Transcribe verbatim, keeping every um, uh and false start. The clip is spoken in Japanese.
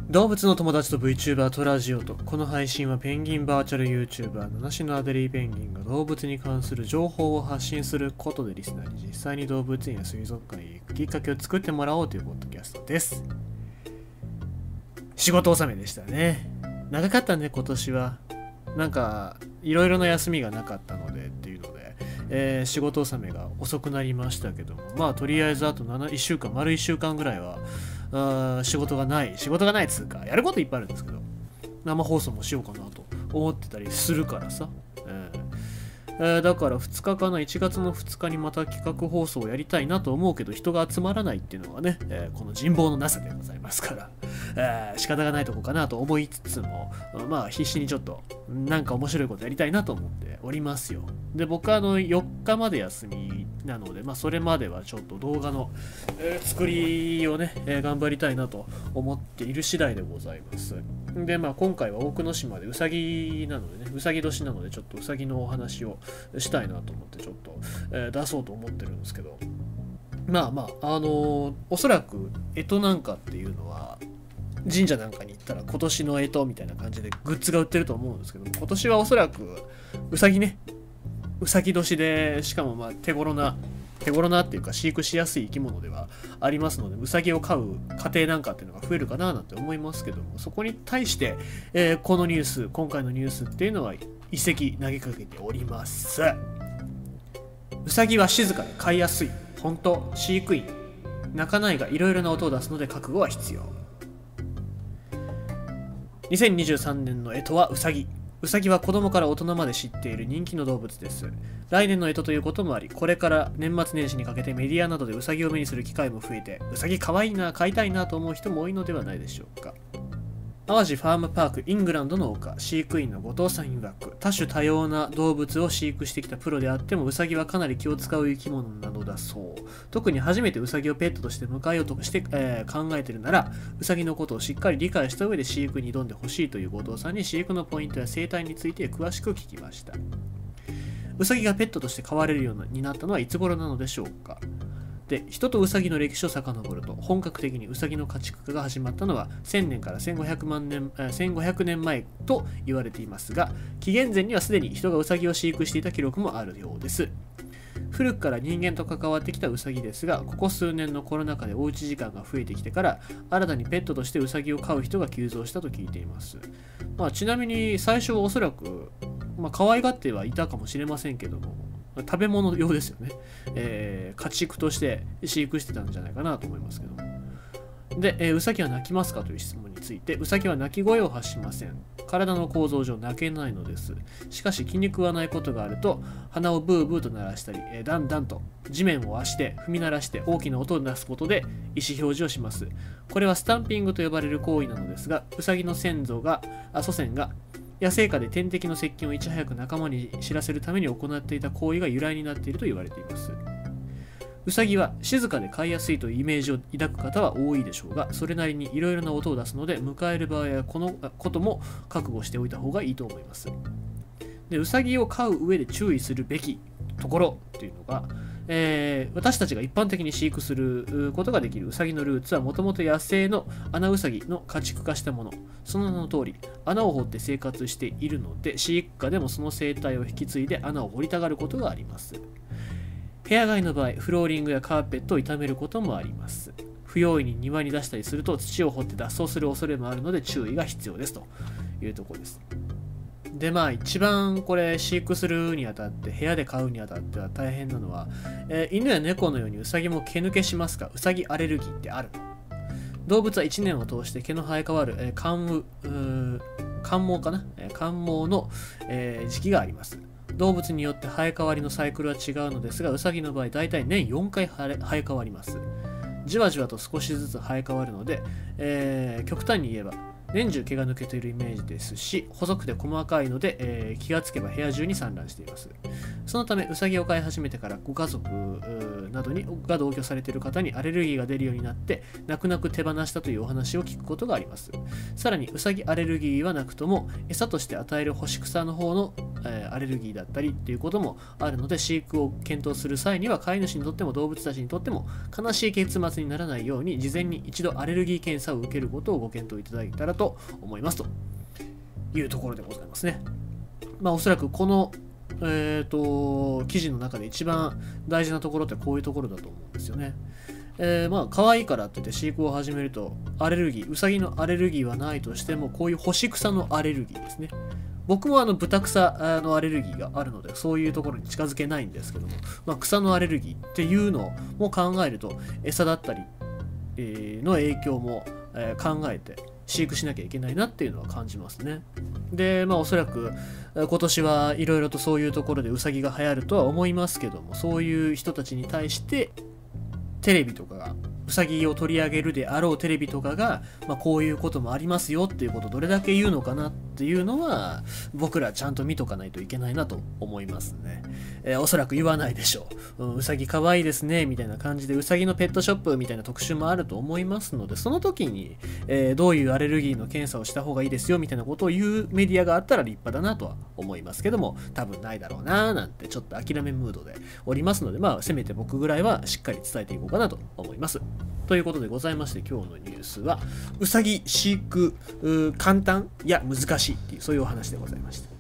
動物の友達と VTuber とラジオと。この配信はペンギンバーチャル YouTuber 七種のアデリーペンギンが動物に関する情報を発信することでリスナーに実際に動物園や水族館へ行くきっかけを作ってもらおうというポッドキャストです。仕事納めでしたね。長かったね、今年は。なんかいろいろな休みがなかったのでっていうので、えー、仕事納めが遅くなりましたけども、まあとりあえずあといっしゅうかん、丸いっしゅうかんぐらいはあ仕事がない仕事がないっつうか、やることいっぱいあるんですけど、生放送もしようかなと思ってたりするからさ、えーえー、だからふつかかな、いちがつのふつかにまた企画放送をやりたいなと思うけど、人が集まらないっていうのはね、えー、この人望のなさでございますから、えー、仕方がないとこかなと思いつつも、まあ必死にちょっとなんか面白いことやりたいなと思っておりますよ。で、僕はあのよっかまで休みなので、まあそれまではちょっと動画の、えー、作りをね、えー、頑張りたいなと思っている次第でございます。で、まあ今回は大久野島でうさぎなのでね、うさぎ年なのでちょっとうさぎのお話をしたいなと思ってちょっと、えー、出そうと思ってるんですけど、まあまああのー、おそらく干支なんかっていうのは神社なんかに行ったら今年の干支みたいな感じでグッズが売ってると思うんですけど、今年はおそらくうさぎね、うさぎ年で、しかもまあ手頃な手頃なっていうか飼育しやすい生き物ではありますので、うさぎを飼う家庭なんかっていうのが増えるかななんて思いますけども、そこに対して、えー、このニュース今回のニュースっていうのは一石投げかけております。うさぎは静かで飼いやすい。本当、飼育員鳴かないがいろいろな音を出すので覚悟は必要。にせんにじゅうさんねんの干支はうさぎ。うさぎは子供から大人まで知っている人気の動物です。来年の干支ということもあり、これから年末年始にかけてメディアなどでうさぎを目にする機会も増えて、うさぎかわいいな、飼いたいなと思う人も多いのではないでしょうか。淡路ファームパークイングランドの丘、飼育員の後藤さん曰く、多種多様な動物を飼育してきたプロであってもウサギはかなり気を使う生き物なのだそう。特に初めてウサギをペットとして迎えようとして、えー、考えているなら、ウサギのことをしっかり理解した上で飼育に挑んでほしいという後藤さんに飼育のポイントや生態について詳しく聞きました。ウサギがペットとして飼われるようになったのはいつ頃なのでしょうか。で、人とウサギの歴史を遡ると、本格的にウサギの家畜化が始まったのはせんねんからせんごひゃくまんねん、せんごひゃくねんまえと言われていますが、紀元前にはすでに人がウサギを飼育していた記録もあるようです。古くから人間と関わってきたウサギですが、ここ数年のコロナ禍でおうち時間が増えてきてから、新たにペットとしてウサギを飼う人が急増したと聞いています。まあ、ちなみに最初はおそらく、まあ、可愛がってはいたかもしれませんけども、食べ物用ですよね。えー、家畜として飼育してたんじゃないかなと思いますけども。で、えー、ウサギは鳴きますかという質問について、ウサギは鳴き声を発しません。体の構造上鳴けないのです。しかし気に食わないことがあると、鼻をブーブーと鳴らしたり、えー、だんだんと地面を足で踏み鳴らして大きな音を出すことで意思表示をします。これはスタンピングと呼ばれる行為なのですが、ウサギの先祖が、あ祖先が、野生下で天敵の接近をいち早く仲間に知らせるために行っていた行為が由来になっていると言われています。ウサギは静かで飼いやすいというイメージを抱く方は多いでしょうが、それなりにいろいろな音を出すので、迎える場合はこのことも覚悟しておいた方がいいと思います。で、ウサギを飼う上で注意するべきところというのが、えー、私たちが一般的に飼育することができるウサギのルーツはもともと野生のアナウサギの家畜化したもの。その名の通り、穴を掘って生活しているので、飼育下でもその生態を引き継いで穴を掘りたがることがあります。部屋飼いの場合、フローリングやカーペットを傷めることもあります。不用意に庭に出したりすると土を掘って脱走する恐れもあるので注意が必要ですというところです。で、まあ一番これ飼育するにあたって部屋で飼うにあたっては大変なのは、えー、犬や猫のようにウサギも毛抜けしますか？ウサギアレルギーってあるの？動物はいちねんを通して毛の生え変わる、えー、寒寒毛かな、えー、寒毛の、えー、時期があります。動物によって生え変わりのサイクルは違うのですが、ウサギの場合だいたい年よんかい生え変わります。じわじわと少しずつ生え変わるので、えー、極端に言えば年中毛が抜けているイメージですし、細くて細かいので、えー、気がつけば部屋中に散乱しています。 そのためウサギを飼い始めてからご家族などにが同居されている方にアレルギーが出るようになって泣く泣く手放したというお話を聞くことがあります。さらにウサギアレルギーはなくとも餌として与える干し草の方の、えー、アレルギーだったりっていうこともあるので、飼育を検討する際には飼い主にとっても動物たちにとっても悲しい結末にならないように事前に一度アレルギー検査を受けることをご検討いただいたらと思いますというところでございますね。まあおそらくこのえーと記事の中で一番大事なところってこういうところだと思うんですよね。えー、まあ可愛いからって言って飼育を始めるとアレルギー、ウサギのアレルギーはないとしてもこういう干し草のアレルギーですね。僕もあの豚草のアレルギーがあるのでそういうところに近づけないんですけども、まあ、草のアレルギーっていうのも考えると餌だったり、えー、の影響も、えー、考えて飼育しなきゃいけないなっていうのは感じますね。で、まあおそらく今年はいろいろとそういうところでウサギが流行るとは思いますけども、そういう人たちに対してテレビとかがウサギを取り上げるであろうテレビとかが、まあ、こういうこともありますよっていうことをどれだけ言うのかなっていうのは僕らちゃんと見とかないといけないなと思いますね。えー、おそらく言わないでしょう。うん、ウサギかわいいですねみたいな感じでウサギのペットショップみたいな特集もあると思いますので、その時に、えー、どういうアレルギーの検査をした方がいいですよみたいなことを言うメディアがあったら立派だなとは思いますけども、多分ないだろうなーなんてちょっと諦めムードでおりますので、まあせめて僕ぐらいはしっかり伝えていこうかなと思います。ということでございまして、今日のニュースはウサギ飼育簡単いや難しいっていうそういうお話でございました。